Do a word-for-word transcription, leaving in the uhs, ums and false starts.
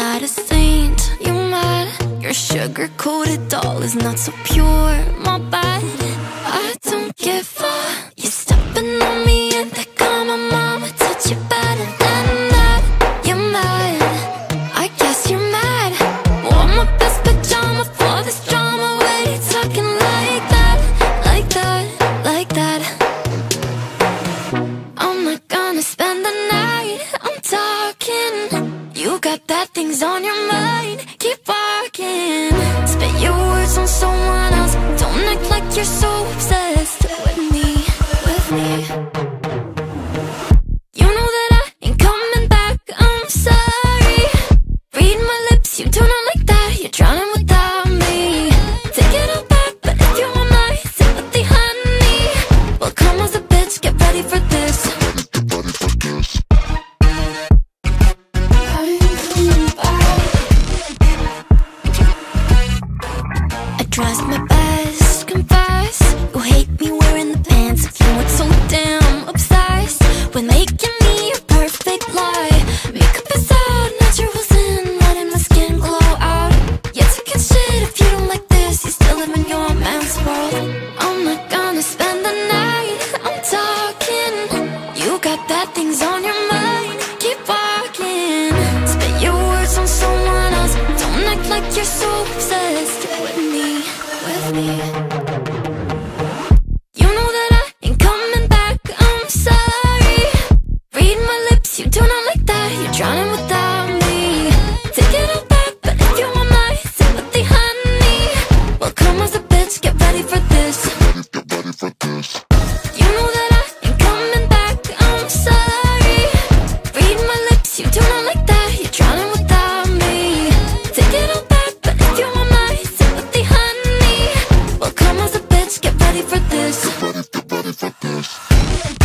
not a saint, you mad? Your sugar-coated doll is not so pure, my bad. I don't give a. You're stepping on me and they call my mama, touch you better than that. You're mad, I guess you're mad. Wore my best pajama for this drama. Why you talking like that, like that, like that? I'm not gonna spend the night, I'm talking. You got bad things on your mind, keep walking. Spit your words on someone else, don't act like you're so obsessed with me, with me. You know that I ain't coming back, I'm sorry. Read my lips, you do not like that, you're drowning without me. Take it all back, but if you want my sympathy, honey, well come as a bitch, get ready for this. I trust my best, confess. You hate me wearing the pants if you weren't so damn obsessed with making me a perfect lie. Makeup is out, naturals in, letting my skin glow out. Yeah, taking shit if you don't like this, you still live in your man's world. I'm not gonna spend the night, I'm talking. You got bad things on your mind, keep walking. Spit your words on someone else, don't act like you're so obsessed with me, with me. You know that I ain't coming back, I'm sorry. Read my lips, you do not like that, you're drowning without me. Take it all back, but if you want my sympathy, honey, well come as a bitch, get ready for this. Get ready for this. You know that I ain't coming back, I'm sorry. Read my lips, you do not like that, you're drowning without me. Take it all back, but if you want my sympathy, honey, well come as a bitch, get ready for this. Get ready, get ready for this.